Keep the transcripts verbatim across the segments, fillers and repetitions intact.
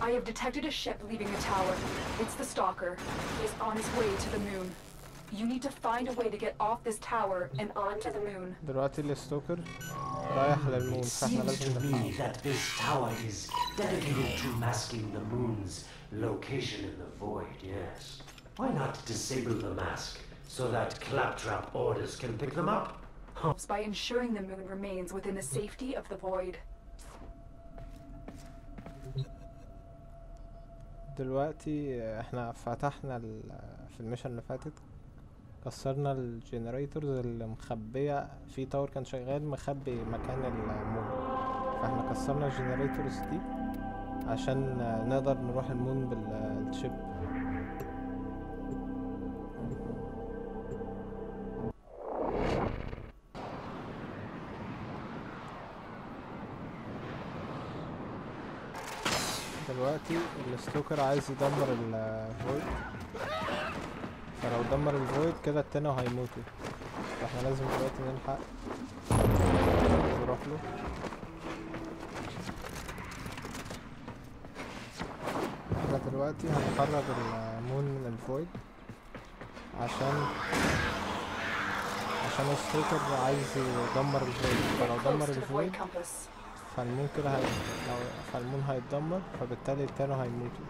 I have detected a ship leaving the tower. It's the Stalker. He is on his way to the moon. You need to find a way to get off this tower and onto the moon. دلوقتي الستوكر رايح للمون It فاحنا seems لازم to me نلحقه. that this tower is dedicated to masking the moon's location in the void, yes. Why not disable the mask so that Claptrap orders can pick them up? By ensuring the moon remains within the safety of the void. دلوقتي احنا فتحنا ال... في الميشن اللي فاتت كسرنا الجنريتورز اللي مخبية في تاور كان شغال مخبي مكان المون، فاحنا كسرنا الجنريتورز دي عشان نقدر نروح المون بالشيب. دلوقتي الستوكر عايز يدمر الفويد، فلو دمر الفويد كده التاني هيموتوا، فاحنا لازم دلوقتي نلحق نروح له. احنا دلوقتي هنخرج المون من الفويد عشان عشان الستوكر عايز يدمر الفويد، فلو دمر الفويد فالمون كده هي... لو فالمون هيتدمر، فبالتالي التاني هيموتوا.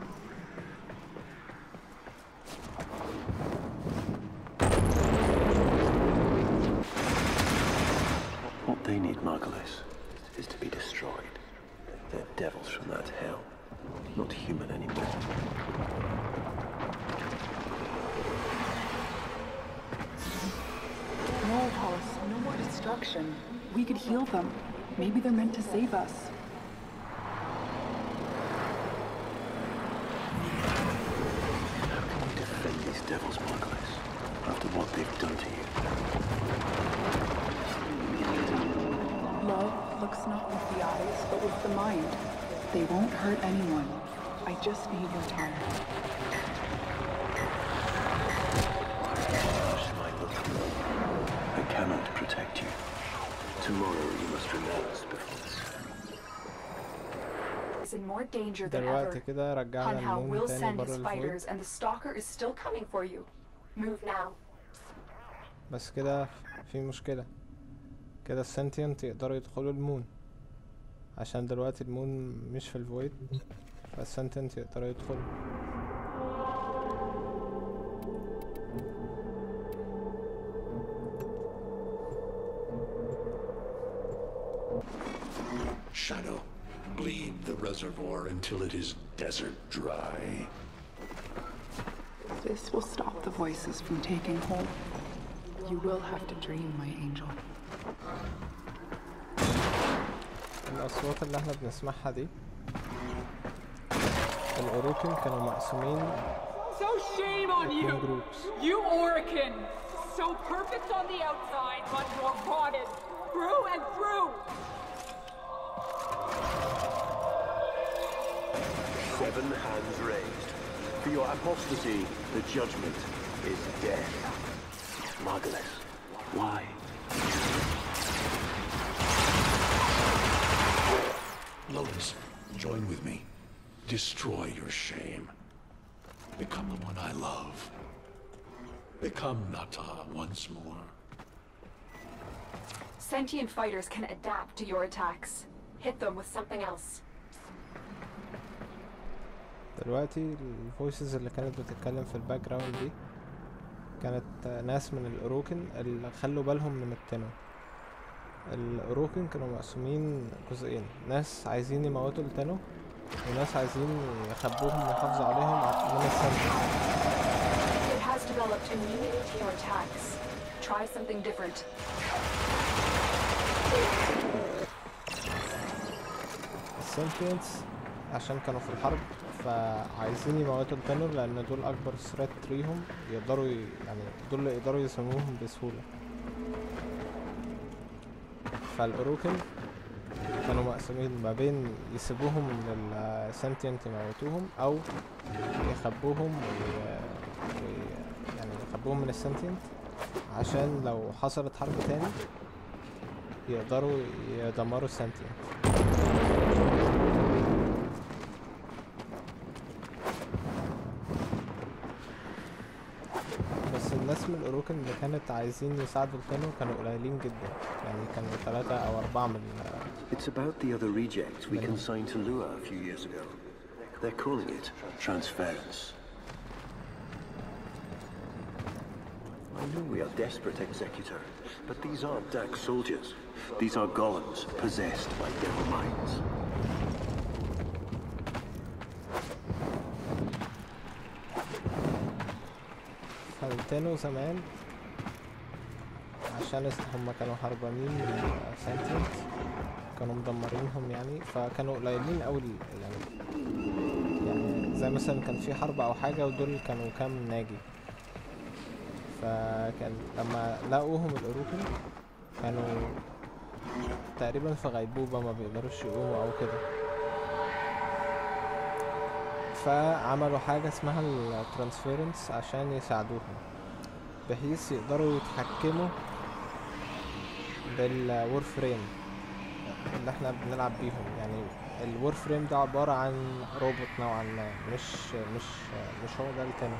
What they need, Margulis, is to be destroyed. They're devils from that hell, not human anymore. No, Hollis, no more destruction. We could heal them. Maybe they're meant to save us. How can you defend these devils, Margulis, after what they've done to you? Love looks not with the eyes, but with the mind. They won't hurt anyone. I just need your time. I cannot protect you. Tomorrow you must renounce before this. Is in more danger than دلوقتي ever. كده رجعنا Hanhao المون will تاني send برا his الفويد، fighters and the Stalker is still coming for you. Move now. بس كده في مشكلة، كده السنتينت يقدروا يدخلوا المون عشان دلوقتي المون مش في الفويد، فالسنتينت يقدروا يدخلوا. Shadow, bleed the reservoir until it is desert dry. This will stop the voices from taking hold. You will have to dream, my angel. الأصوات اللي احنا بنسمعها دي الأوروكن كانوا مقسومين So shame on you! groups. You Orokin! So perfect on the outside, but you're rotted through and through! Seven hands raised. For your apostasy, the judgment is death. Margulis, why? Lotus, join with me. Destroy your shame. Become the one I love. Become Nata once more. Sentient fighters can adapt to your attacks. Hit them with something else. دلوقتي الفويسز اللي كانت بتتكلم في الباك جراوند دي كانت ناس من الأوروكن اللي خلوا بالهم من التنو. الأوروكن كانوا مقسومين جزئين، ناس عايزين يموتوا التنو وناس عايزين يخبوهم ويحافظوا عليهم من السنتين. It has developed immunity to your attacks. Try something different. السنتينتس عشان كانوا في الحرب فعايزين يموتوا التنور لان دول اكبر ثريت ليهم، يقدروا ي... يعني دول اللي يقدروا يسموهم بسهولة. فالاوروكن كانوا مقسومين ما بين يسيبوهم للسنتينت يموتوهم او يخبوهم وي... وي... يعني يخبوهم من السنتينت عشان لو حصلت حرب تاني يقدروا يدمروا السنتينت. حجم الأوروكن اللي كانت عايزين يساعدوا التانو كانوا قليلين جدا، يعني كانوا ثلاثة أو أربعة من It's about the other rejects we consigned to Lua a few years ago. They're calling it transference. I know we are desperate, Executor, but these aren't Dax soldiers. These are golems possessed by devil minds. فالتانو زمان عشان هم كانوا هربانين من سنتينت كانوا مدمرينهم يعني، فكانوا قليلين أوي يعني يعني زي مثلا كان في حرب أو حاجة ودول كانوا كام ناجي. فكان لما لقوهم الأوروكن كانوا تقريبا في غيبوبة ما بيقدروش يقوموا أو كده، فعملوا حاجة اسمها الترانسفيرنس عشان يساعدوهم بحيث يقدروا يتحكموا بالور فريم اللي احنا بنلعب بيهم. يعني الور فريم ده عبارة عن روبوت نوعا ما، مش مش مش هو ده التاني.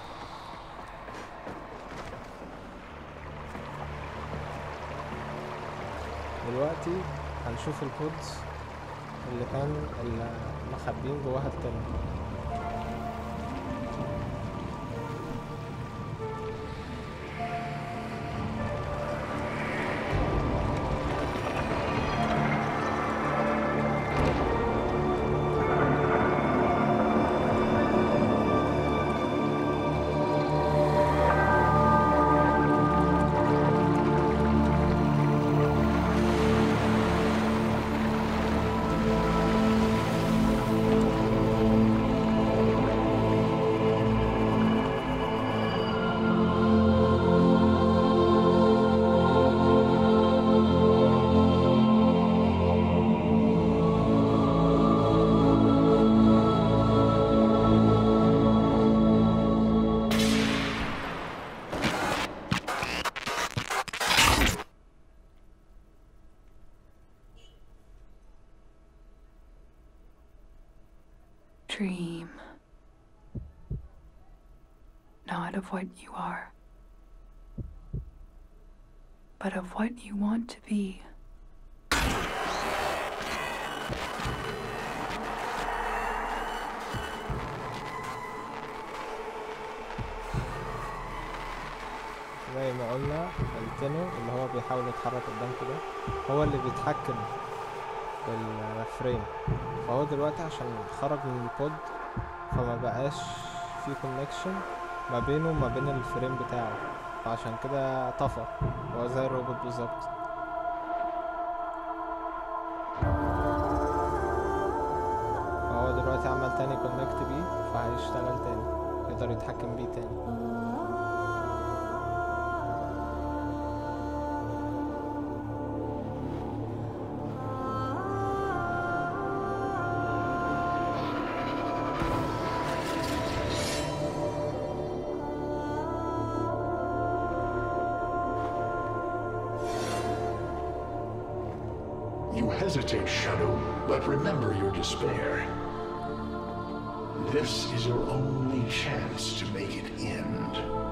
دلوقتي هنشوف الكودز اللي كان مخبين جواها التاني. Dream, not of what you are, but of what you want to be. زي ما قلنا التانو اللي هو بيحاول يتحرك قدامكم ده هو اللي بيتحكم بالفريم، فهو دلوقتي عشان خرج من البود فما بقاش في كونكشن ما بينه وما بين الفريم بتاعه، فعشان كده طفى، هو زي الروبوت بالظبط. فهو دلوقتي عمل تاني كونكت بيه فهيشتغل تاني، يقدر يتحكم بيه تاني. You hesitate, Shadow, but remember your despair. This is your only chance to make it end.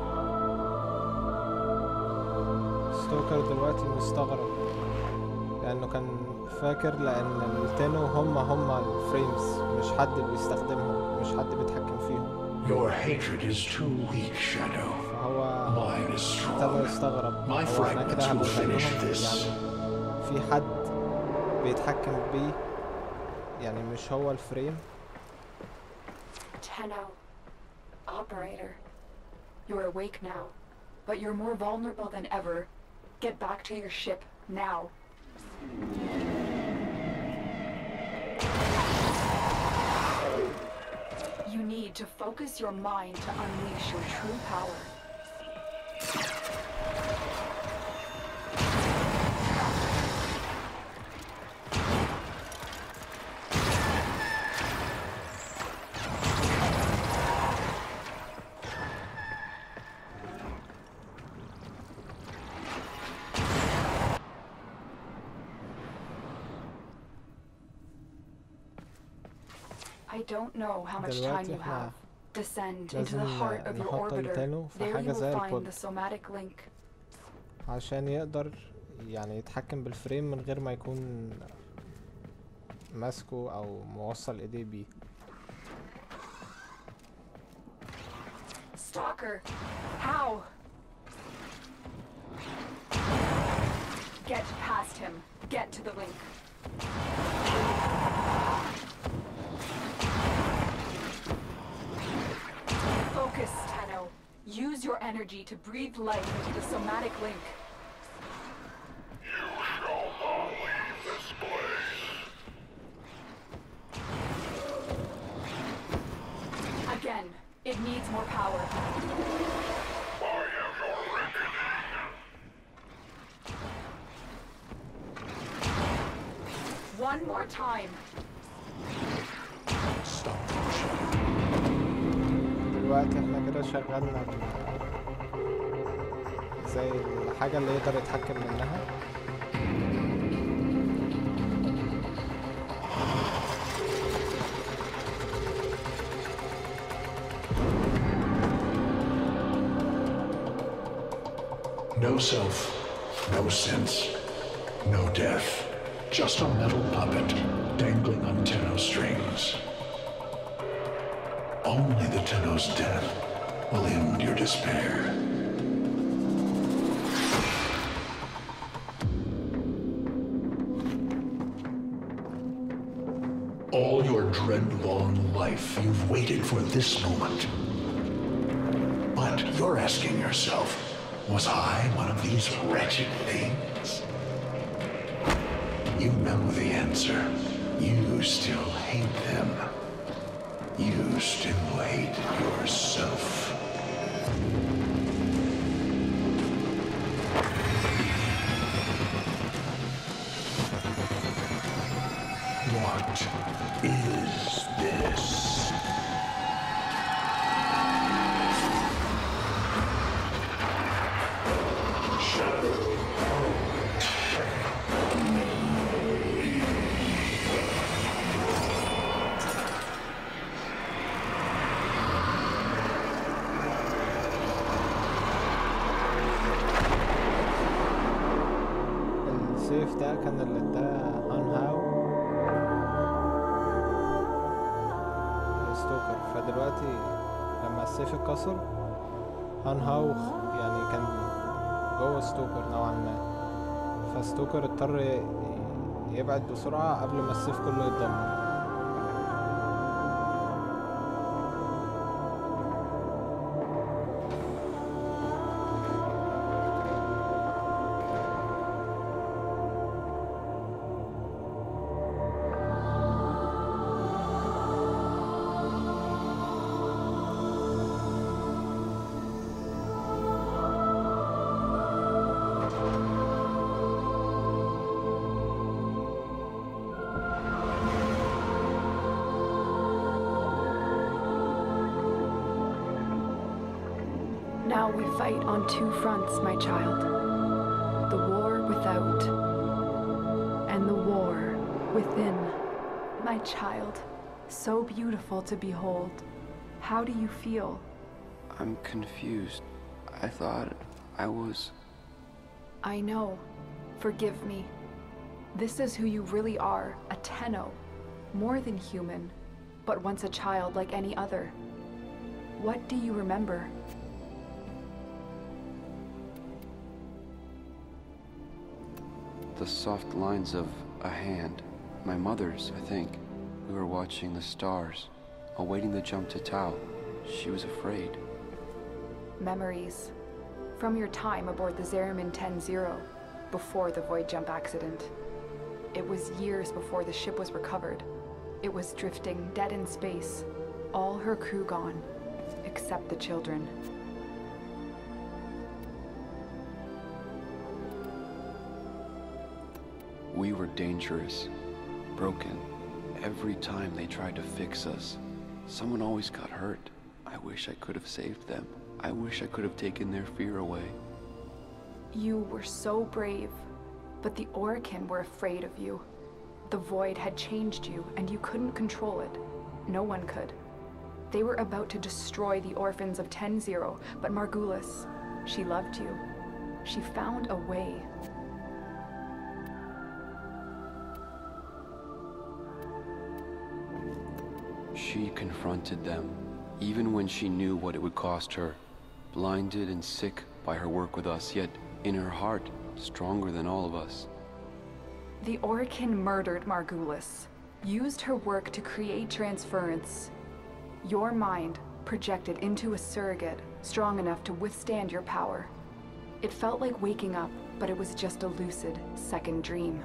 ستوكر دلوقتي مستغرب لأنه كان فاكر لأن التانو هم هم الفريمز، مش حد بيستخدمهم، مش حد بيتحكم فيهم. Your hatred is too weak, Shadow. فهو Mine is strong. ابتدى يستغرب، My هو احنا كده fragments will هنبقى finish زيهم؟ this. يعني في حد بيتحكم بيه، يعني مش هو الفريم. Tenno, operator, you're awake now, but you're more vulnerable than ever. Get back to your ship now. You need to focus your mind to unleash your true power. I don't know how much time دلوقتي you احنا have, Descend into the لازم heart of your نحط orbiter. التانو في There you حاجة will زي find البود the somatic link. عشان يقدر يعني يتحكم بالفريم من غير ما يكون ماسكه او موصل ايديه بيه. Stalker, how? Get past him. Get to the link. Focus, Tenno. Use your energy to breathe life into the somatic link. You shall not leave this place. Again, it needs more power. I am your reckoning. One more time. Stop pushing. دلوقتي احنا كده شغلنا زي الحاجة اللي يقدر يتحكم منها. No self, no sense, no death. Just a metal puppet dangling on Tenno strings. Only the Tenno's death will end your despair. All your dread-long life, you've waited for this moment. But you're asking yourself, was I one of these wretched things? You know the answer. You still hate them. You still hate yourself. What is this? السيف ده كان اللي اداه هان هاو ستوكر، فدلوقتي لما السيف اتكسر هان هاو يعني كان جوه ستوكر نوعا ما، فستوكر اضطر ي- يبعد بسرعة قبل ما السيف كله يتدمر. Now we fight on two fronts, my child. The war without, and the war within. My child, so beautiful to behold. How do you feel? I'm confused. I thought I was... I know. Forgive me. This is who you really are, a Tenno. More than human, but once a child like any other. What do you remember? The soft lines of a hand. My mother's, I think. We were watching the stars, awaiting the jump to Tau. She was afraid. Memories. From your time aboard the Zariman ten zero, before the void jump accident. It was years before the ship was recovered. It was drifting dead in space. All her crew gone, except the children. We were dangerous, broken. Every time they tried to fix us, someone always got hurt. I wish I could have saved them. I wish I could have taken their fear away. You were so brave, but the Orokin were afraid of you. The void had changed you, and you couldn't control it. No one could. They were about to destroy the orphans of ten zero, but Margulis, she loved you. She found a way. She confronted them, even when she knew what it would cost her. Blinded and sick by her work with us, yet in her heart, stronger than all of us. The Orokin murdered Margulis, used her work to create transference. Your mind projected into a surrogate strong enough to withstand your power. It felt like waking up, but it was just a lucid second dream.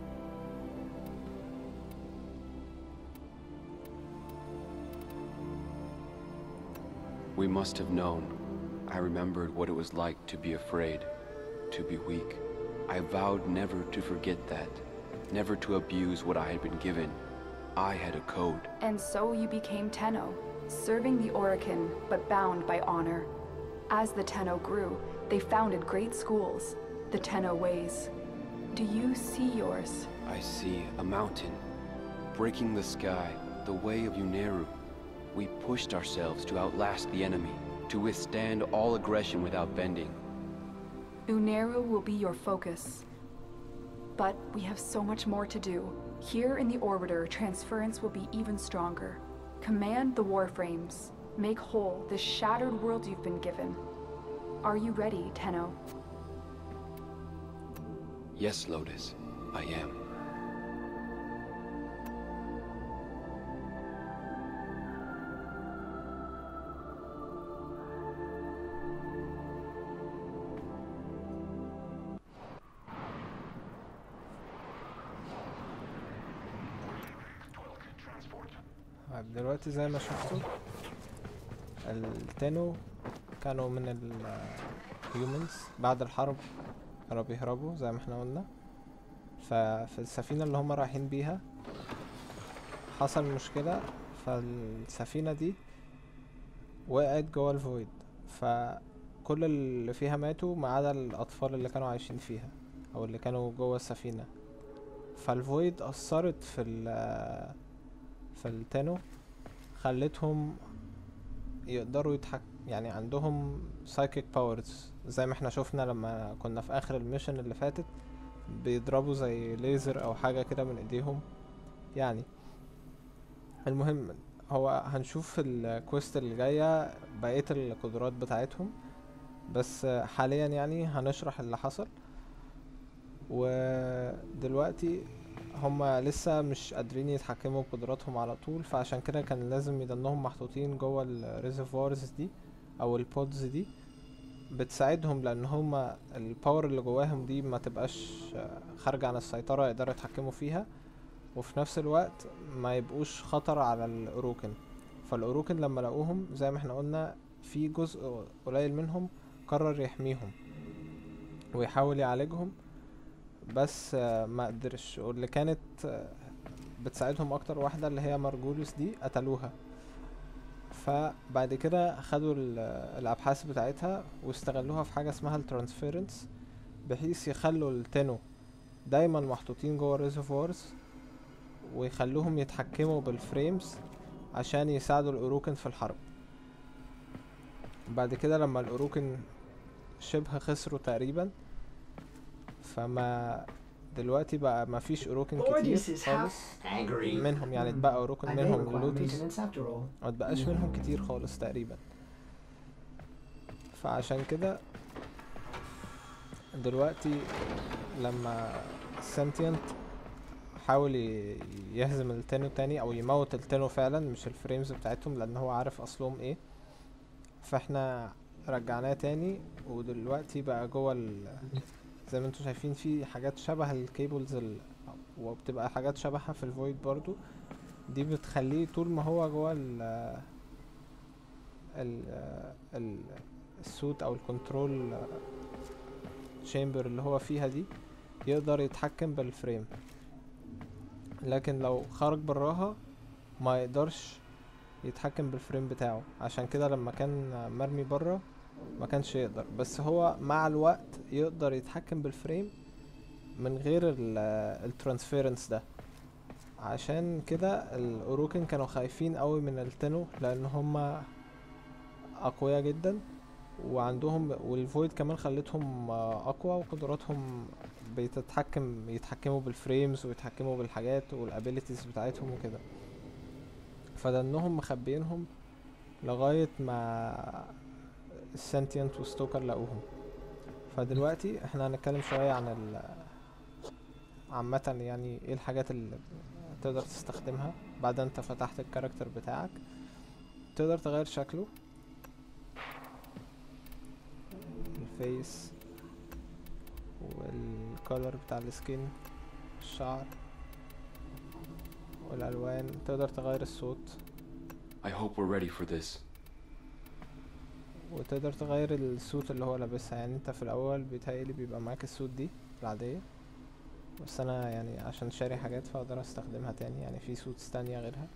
We must have known. I remembered what it was like to be afraid, to be weak. I vowed never to forget that, never to abuse what I had been given. I had a code. And so you became Tenno, serving the Orokin, but bound by honor. As the Tenno grew, they founded great schools, the Tenno Ways. Do you see yours? I see a mountain, breaking the sky, the way of Uneru. We pushed ourselves to outlast the enemy, to withstand all aggression without bending. Uneru will be your focus. But we have so much more to do. Here in the Orbiter, transference will be even stronger. Command the Warframes. Make whole this shattered world you've been given. Are you ready, Tenno? Yes, Lotus, I am. دلوقتي زي ما شفتوا التانو كانوا من ال humans بعد الحرب كانوا بيهربوا زي ما احنا قلنا. ففي السفينة اللي هم رايحين بيها حصل مشكلة، فالسفينة دي وقعت جوه الفويد، فكل اللي فيها ماتوا ما عدا الأطفال اللي كانوا عايشين فيها أو اللي كانوا جوه السفينة. فالفويد أثرت في ال في التانو، خلتهم يقدروا يتحك يعني عندهم psychic powers زي ما احنا شفنا لما كنا في اخر الميشن اللي فاتت بيضربوا زي ليزر او حاجة كده من ايديهم. يعني المهم هو هنشوف في الكويست اللي جاية بقية القدرات بتاعتهم، بس حاليا يعني هنشرح اللي حصل. ودلوقتي هما لسه مش قادرين يتحكموا بقدراتهم على طول، فعشان كده كان لازم يضلهم محطوطين جوه الريزرفوارز دي او البودز دي بتساعدهم، لان هما الباور اللي جواهم دي ما تبقاش خارجة عن السيطرة، يقدروا يتحكموا فيها وفي نفس الوقت ما يبقوش خطر على الأوروكن. فالأوروكن لما لقوهم زي ما احنا قلنا في جزء قليل منهم قرر يحميهم ويحاول يعالجهم، بس ما قدرش. واللي كانت بتساعدهم اكتر واحدة اللي هي مارجوليس دي قتلوها. فبعد كده خدوا الابحاث بتاعتها واستغلوها في حاجة اسمها الترانسفيرنس، بحيث يخلوا التنو دايما محطوطين جوه الريزرفوارز ويخلوهم يتحكموا بالفريمز عشان يساعدوا الاوروكن في الحرب. بعد كده لما الاوروكن شبه خسروا تقريبا، فما دلوقتي بقى ما فيش اوروكن كتير خالص منهم، يعني اتبقى اوروكن منهم لوتس ما اتبقاش منهم كتير خالص تقريبا. فعشان كده دلوقتي لما سنتينت حاول يهزم التانو تاني او يموت التانو فعلا مش الفريمز بتاعتهم، لان هو عارف اصلهم ايه، فاحنا رجعناه تاني. ودلوقتي بقى جوه زي ما انتوا شايفين في حاجات شبه الكيبلز ال... وبتبقى حاجات شبهها في الفويد برضو، دي بتخليه طول ما هو جوه ال ال ال السوت او الكنترول تشامبر اللي هو فيها دي يقدر يتحكم بالفريم، لكن لو خرج براها ما يقدرش يتحكم بالفريم بتاعه. عشان كده لما كان مرمي برا ما كانش يقدر، بس هو مع الوقت يقدر يتحكم بالفريم من غير الترانسفيرنس ده. عشان كده الاوروكن كانوا خايفين قوي من التنو لان هما اقوياء جدا وعندهم، والفويد كمان خلتهم اقوى وقدراتهم بتتحكم يتحكموا بالفريمز ويتحكموا بالحاجات والابيليتيز بتاعتهم وكده. فدنهم مخبينهم لغاية ما السنتينت وستوكر لقوهم. فدلوقتي احنا هنتكلم شوية عن ال عامة يعني ايه الحاجات اللي تقدر تستخدمها بعد انت فتحت الكاركتر بتاعك. تقدر تغير شكله، الفيس والكولر بتاع السكين، الشعر والالوان. تقدر تغير الصوت. I hope we're ready for this. وتقدر تغير السوت اللي هو لابسها. يعني انت في الاول بيتهيألي بيبقى معاك السوت دي العادية، بس انا يعني عشان شاري حاجات فاقدر استخدمها تاني، يعني في سوتس تانية غيرها.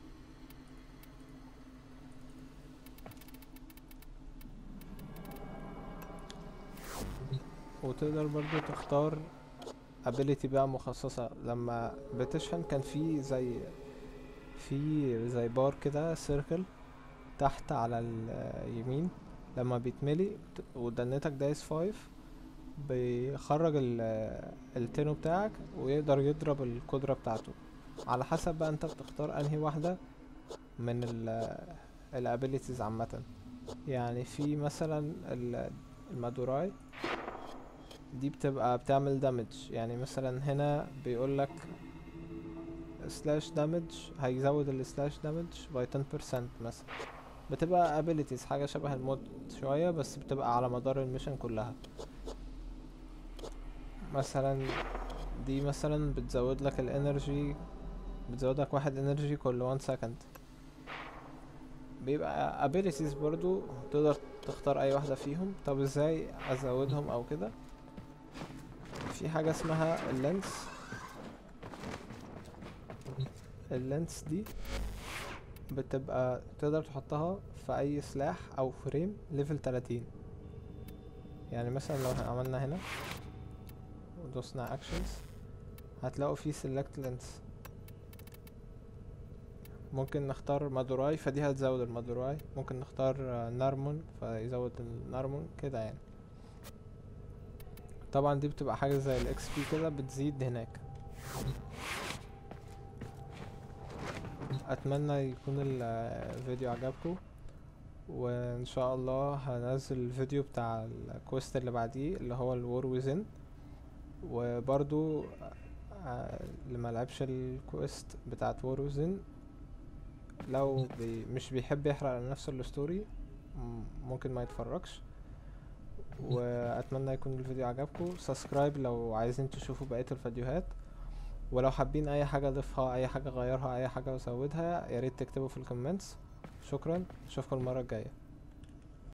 وتقدر برضو تختار ability بقى مخصصة. لما بتشحن كان في زي في زي بار كده سيركل تحت على اليمين، لما بيتملي ودنتك دايس فايف بيخرج التينو بتاعك ويقدر يضرب القدرة بتاعته. على حسب بقى انت بتختار انهي واحدة من الابيليتيز عامة. يعني في مثلا المادوراي دي بتبقى بتعمل دامج. يعني مثلا هنا بيقولك سلاش دامج، هيزود السلاش دامج باي عشرة بالمية مثلا. بتبقى ابيليتيز حاجة شبه المود شوية، بس بتبقى على مدار الميشن كلها. مثلا دي مثلا بتزود لك الانرجي، بتزود لك واحد انرجي كل وان سكند. بيبقى abilities برضو تقدر تختار اي واحدة فيهم. طب ازاي ازودهم او كده؟ في حاجة اسمها اللينس. اللينس دي بتبقى تقدر تحطها في اي سلاح او فريم ليفل تلاتين. يعني مثلا لو عملنا هنا ودوسنا actions هتلاقوا فيه select lens. ممكن نختار مادوراي فدي هتزود المادوراي، ممكن نختار نارمون فيزود النارمون كده يعني. طبعا دي بتبقى حاجة زي الاكس بي كده بتزيد هناك. اتمنى يكون الفيديو عجبكم، وان شاء الله هنزل الفيديو بتاع الكويست اللي بعديه اللي هو الوور ويزن. وبرضو اللي ملعبش الكويست بتاعت وور ويزن لو بي مش بيحب يحرق على نفسه الستوري ممكن ما يتفرجش. واتمنى يكون الفيديو عجبكم. سبسكرايب لو عايزين تشوفوا بقية الفيديوهات، ولو حابين اي حاجة اضيفها، اي حاجة اغيرها، اي حاجة ازودها، ياريت تكتبوا في الكومنتس. شكرا، اشوفكم المرة الجاية.